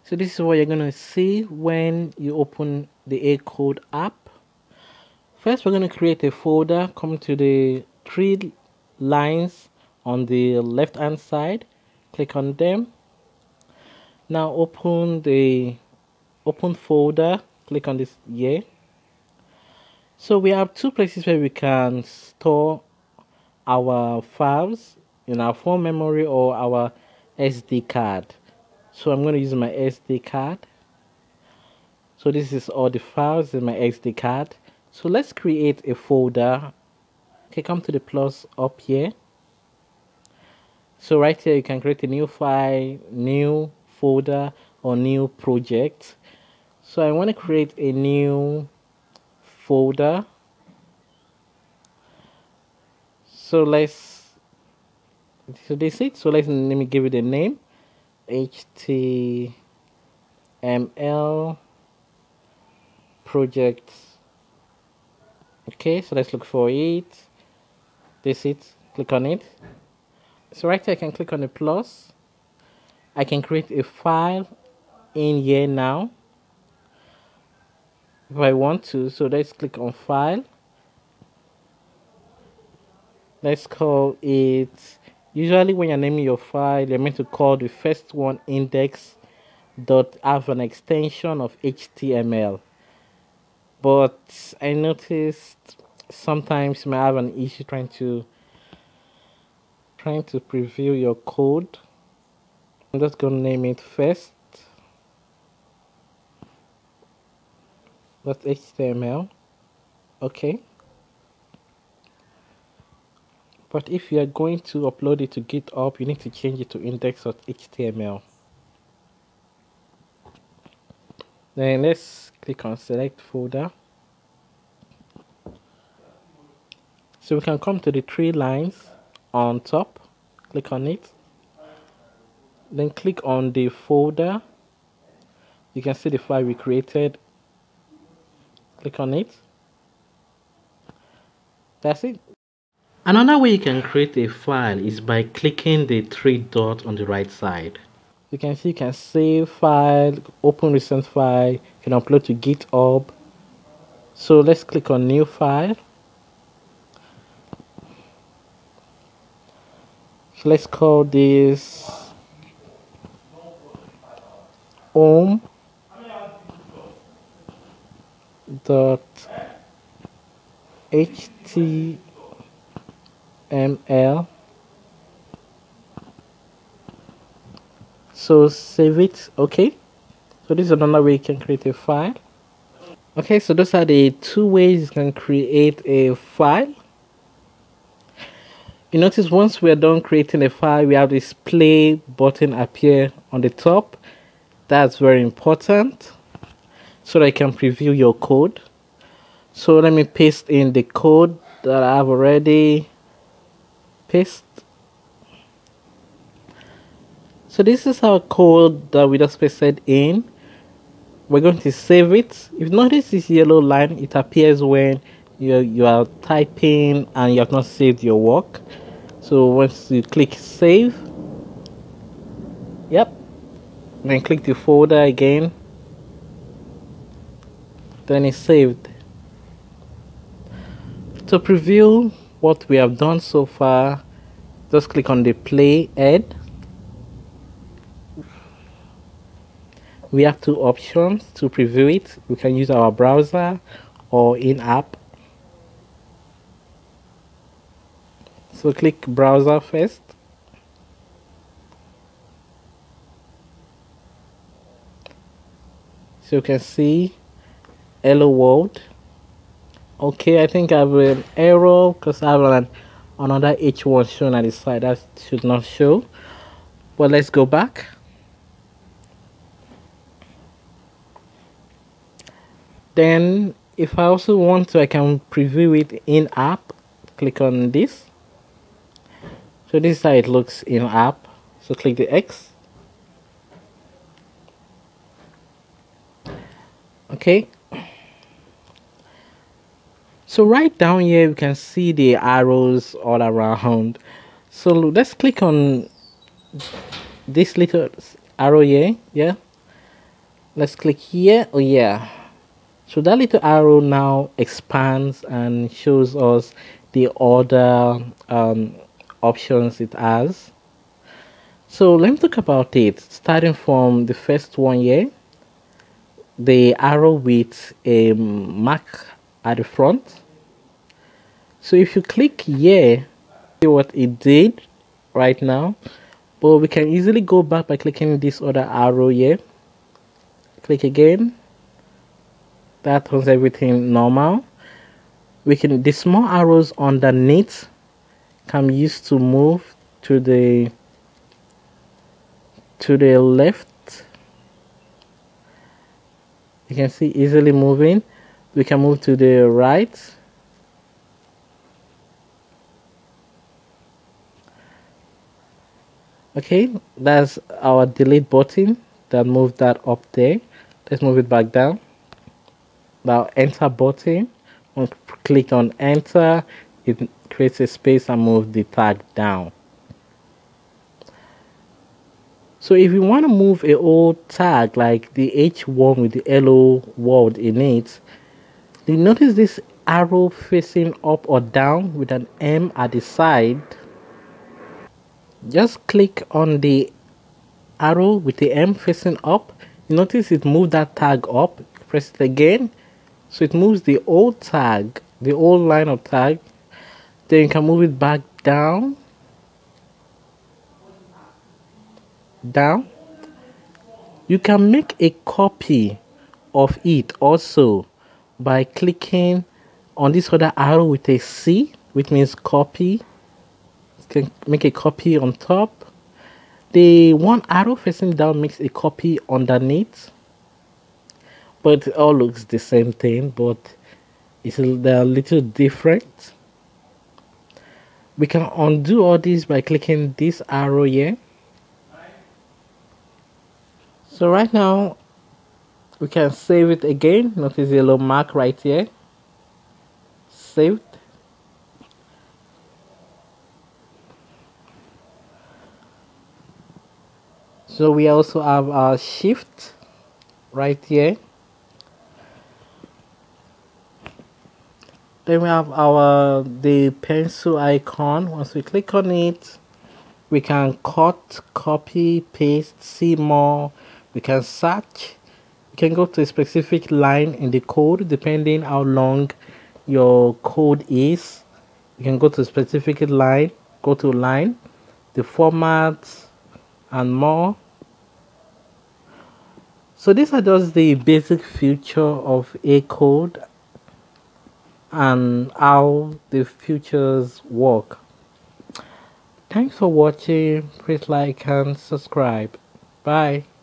So this is what you're going to see when you open the Acode app. First, we're going to create a folder. Come to the three lines on the left hand side, click on them. Now open the open folder, click on this here. So we have two places where we can store our files, in our phone memory or our SD card. So I'm going to use my SD card. So this is all the files in my SD card. So let's create a folder. Okay, come to the plus up here. So right here you can create a new file, new folder, or new project. So I want to create a new folder. So this it. So let me give it a name. HTML project. Okay, so let's look for it. This it. Click on it. So right here I can click on the plus. I can create a file in here now if I want to. So let's click on file. Let's call it, usually when you're naming your file, you're meant to call the first one index dot have an extension of HTML. But I noticed sometimes you might have an issue trying to preview your code. I'm just going to name it first. That's HTML. Okay. But if you are going to upload it to GitHub, you need to change it to index.html. Then let's click on select folder. So we can come to the three lines on top, click on it. Then click on the folder. You can see the file we created. Click on it. That's it. Another way you can create a file is by clicking the three dots on the right side. You can see you can save file, open recent file, you can upload to GitHub. So let's click on new file. So let's call this home dot html. So save it. Okay, so this is another way you can create a file. Okay, so those are the two ways you can create a file. You notice once we're done creating a file, we have this play button appear on the top. That's very important so that I can preview your code. So let me paste in the code that I have already pasted. So this is our code that we just pasted in. We're going to save it. If you notice this yellow line, it appears when you are typing and you have not saved your work. So once you click save, yep, then click the folder again, then it's saved. To preview what we have done so far, just click on the play head. We have two options to preview it. We can use our browser or in-app. So click browser first. So you can see hello world. Okay, I think I have an error because I have another H1 shown at the side that should not show. But let's go back. Then if I also want to, I can preview it in app. Click on this. So this is how it looks in app. So click the X. Okay. So right down here you can see the arrows all around. So let's click on this little arrow here. Yeah. Let's click here. Oh yeah, so that little arrow now expands and shows us the other options it has. So let me talk about it, starting from the first one here, the arrow with a mark at the front. So if you click here, see what it did right now, but we can easily go back by clicking this other arrow here. Click again. That turns everything normal. The small arrows underneath can be used to move to the left. You can see easily moving. We can move to the right. Okay, that's our delete button that moved that up there. Let's move it back down. Now enter button. Once click on enter, it creates a space and moves the tag down. So if you want to move a old tag like the H1 with the hello world in it, you notice this arrow facing up or down with an M at the side. Just click on the arrow with the M facing up. You notice it moved that tag up. Press it again, so it moves the old tag, the old line of tag. Then you can move it back down. You can make a copy of it also by clicking on this other arrow with a C, which means copy. You can make a copy on top. The one arrow facing down makes a copy underneath, but it all looks the same thing, but they're a little different. We can undo all this by clicking this arrow here. So right now we can save it again. Notice the yellow mark right here. Saved. So we also have our shift right here. Then we have the pencil icon. Once we click on it, we can cut, copy, paste, see more. We can search. You can go to a specific line in the code depending how long your code is. You can go to a specific line, go to line, the format, and more. So these are just the basic feature of Acode and how the features work. Thanks for watching. Please like and subscribe. Bye.